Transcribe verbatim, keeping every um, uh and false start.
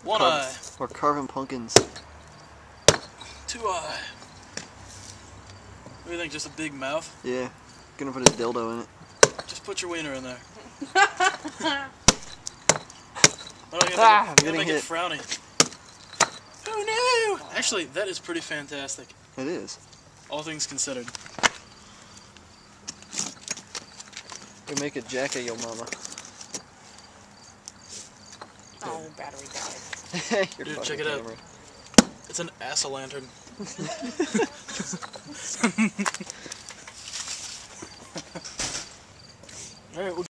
One Carve, eye. We're carving pumpkins. Two eye. What do you think? Just a big mouth? Yeah. Gonna put a dildo in it. Just put your wiener in there. Oh, you gotta Ah, make, I'm it, you gotta getting make hit. it frowny. Oh no! Actually, that is pretty fantastic. It is. All things considered. We make a jack of your mama. Oh, battery died. Your Dude, fucking check it out. camera. It's an ass-a-lantern. Alright, we'll